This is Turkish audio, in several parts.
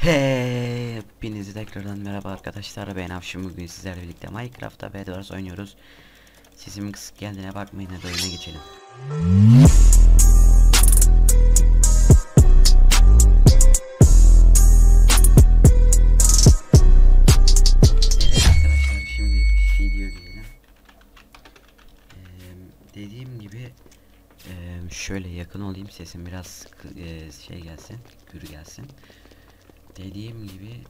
Hepinize tekrardan merhaba arkadaşlar, ben Afşin. Bugün sizlerle birlikte Minecraft'ta Bedwars oynuyoruz. Sesimin kısık geldiğine bakmayın, hadi oyuna geçelim. Evet arkadaşlar, şimdi video diyelim. Dediğim gibi şöyle yakın olayım, sesim biraz şey gelsin, gür gelsin. Dediğim gibi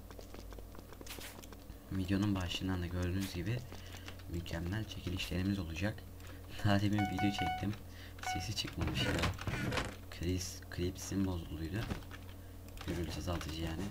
videonun başından da gördüğünüz gibi mükemmel çekilişlerimiz olacak. Daha demin video çektim, sesi çıkmamış ya. Klipsim bozulduydu. Gürültü azaltıcı yani.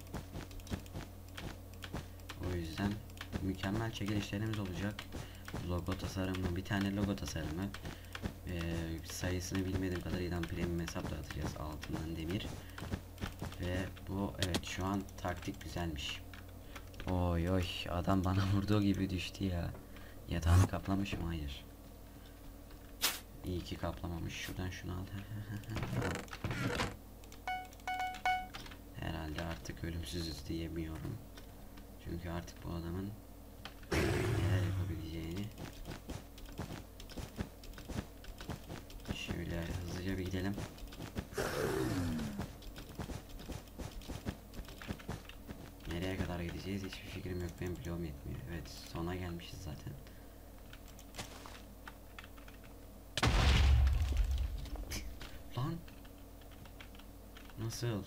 O yüzden mükemmel çekilişlerimiz olacak. Logo tasarımı, bir tane logo tasarımı, sayısını bilmediğim kadarıyla premium hesap dağıtacağız, altından demir. Ve bu, evet, şu an taktik güzelmiş. Oy oy, adam bana vurduğu gibi düştü ya. Yatağını kaplamış mı? Hayır. İyi ki kaplamamış. Şuradan şunu al. Herhalde artık ölümsüzüz diyemiyorum. Çünkü artık bu adamın neler yapabileceğini. Şöyle hızlıca bir gidelim. Nereye kadar gideceğiz hiçbir fikrim yok, benim bloğum yetmiyor. Evet, sona gelmişiz zaten. Lan nasıl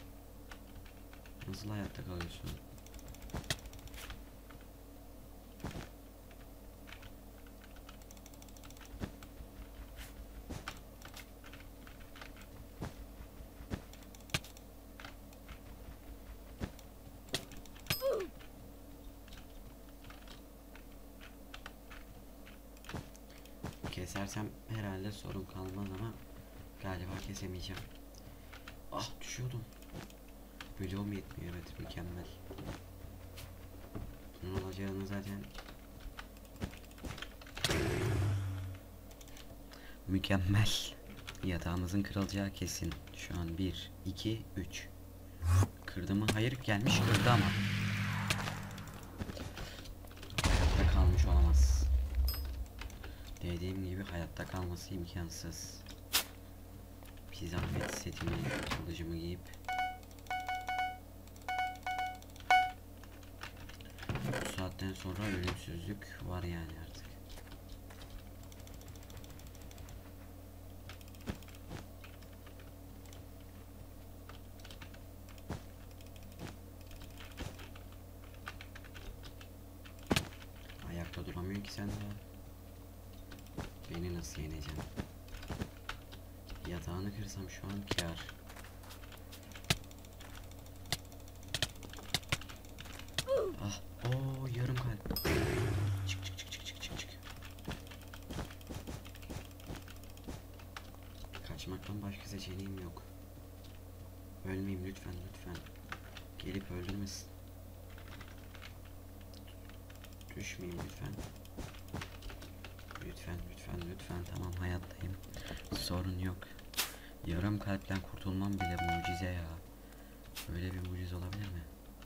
hayatta kalıyorsun? Kesersem herhalde sorun kalmaz ama galiba kesemeyeceğim. Ah, düşüyordum. Bloğum yetmiyor, evet, mükemmel. Bunun olacağını zaten mükemmel. Yatağımızın kırılacağı kesin. Şu an 1, 2, 3. Kırdı mı? Hayır, gelmiş kırdı ama. Hayatta kalmış olamaz. Dediğim gibi hayatta kalması imkansız. Bir zahmet setimi, kılıcımı giyip bu saatten sonra ölümsüzlük var yani artık. Ayakta duramıyor ki sen de. Beni nasıl yeneceksin? Yatağını kırsam şu an kâr. Ah, o yarım kalp. Çık çık çık çık çık çık çık. Kaçmaktan başka seçeneğim yok. Ölmeyeyim lütfen, lütfen. Gelip öldürmesin. Düşmeyeyim lütfen. Lütfen lütfen lütfen, tamam, hayattayım. Sorun yok. Yarım kalpten kurtulmam bile mucize ya. Böyle bir mucize olabilir mi?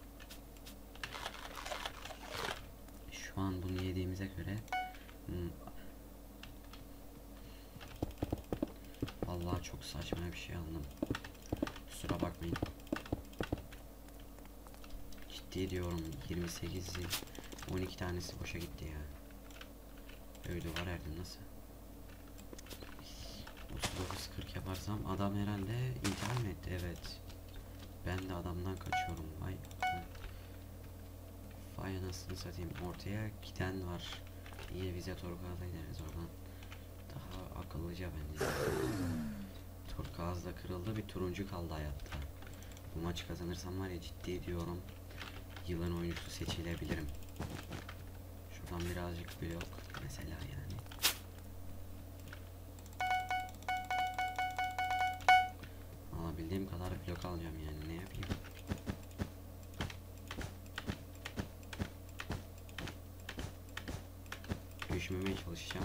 Şu an bunu yediğimize göre vallahi çok saçma bir şey aldım. Kusura bakmayın. Ciddi diyorum, 28 12 tanesi boşa gitti ya. Öyle var erdim nasıl? 39-40 yaparsam adam herhalde intihar mı etti? Evet. Ben de adamdan kaçıyorum. Vay. Vay anasını satayım. Ortaya giden var. İyi, bize Turkuaz'a gideriz oradan. Daha akıllıca bence. Turkuaz da kırıldı, bir turuncu kaldı hayatta. Bu maçı kazanırsam var ya, ciddi diyorum, yılın oyuncusu seçilebilirim. Şuradan birazcık blok mesela yani. Alabildiğim kadar blok alacağım yani, ne yapayım. Düşmemeye çalışacağım.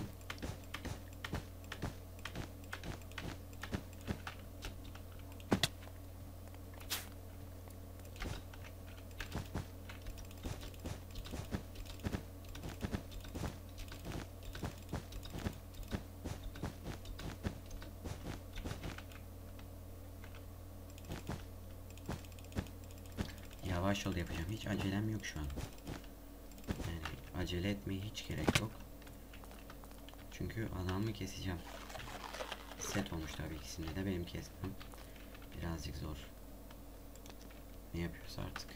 yavaş yol yapacağım. Hiç acelem yok şu an. Yani acele etmeye hiç gerek yok. Çünkü adamı keseceğim. Set olmuş tabii ikisinde de, benim kesmem birazcık zor. Ne yapıyoruz artık?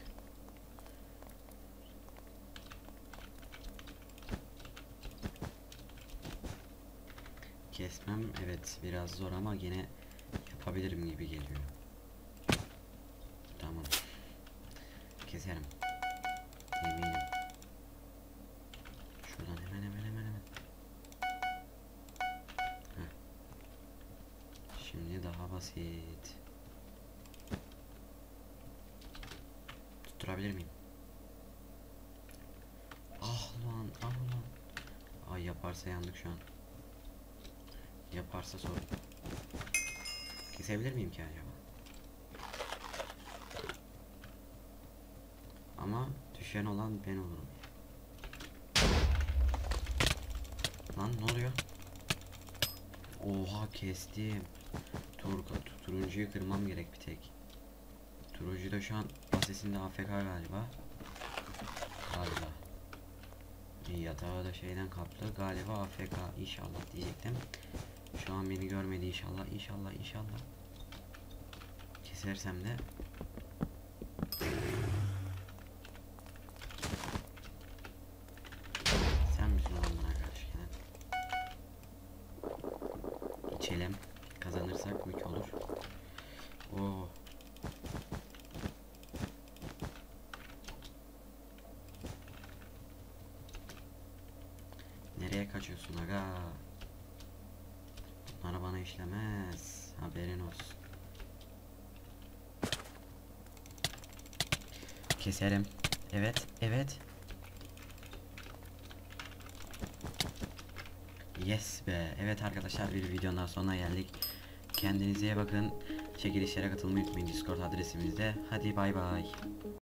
Kesmem evet biraz zor ama gene yapabilirim gibi geliyor. Tamam. Keserim. Eminim. Şuradan hemen. Heh. Şimdi daha basit. Tutturabilir miyim? Ah lan. Ay yaparsa yandık şu an. Yaparsa sorun. Kesebilir miyim ki acaba? Ama düşen olan ben olurum. Lan ne oluyor? Oha kestim. Turuncuyu kırmam gerek bir tek. Turuncu da şu an basesinde AFK galiba. Yatağı da şeyden kaplı. Galiba AFK inşallah diyecektim. Şu an beni görmedi inşallah. İnşallah. Kesersem de sen misin olan bana karşı gelen? İçelim. Kazanırsak mük olur. Oo. Nereye kaçıyorsun aga? Bunlar bana işlemez. Haberin olsun. Keserim. Evet. Yes be. Evet arkadaşlar, bir videonun daha sonuna geldik. Kendinize iyi bakın. Çekilişlere katılmayı unutmayın, Discord adresimizde. Hadi bay bay.